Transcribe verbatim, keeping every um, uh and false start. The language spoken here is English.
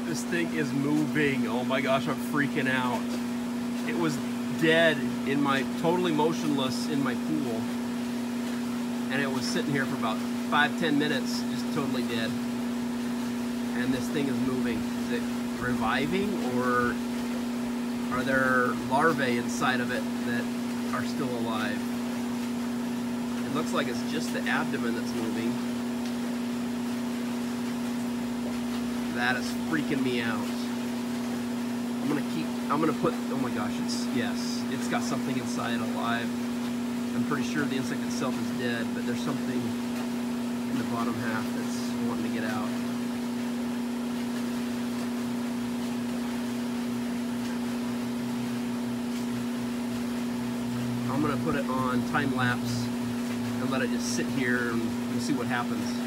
This thing is moving. Oh my gosh, I'm freaking out. It was dead in my, totally motionless in my pool. And it was sitting here for about five, ten minutes, just totally dead. And this thing is moving. Is it reviving, or are there larvae inside of it that are still alive? It looks like it's just the abdomen that's moving. That is freaking me out. I'm gonna keep, I'm gonna put, oh my gosh, it's, yes, it's got something inside alive. I'm pretty sure the insect itself is dead, but there's something in the bottom half that's wanting to get out. I'm gonna put it on time lapse and let it just sit here, and we'll see what happens.